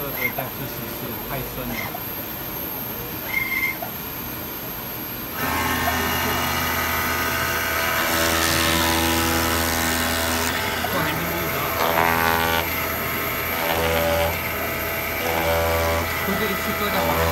的再试试，太深了。过年密密的，估计一次割掉。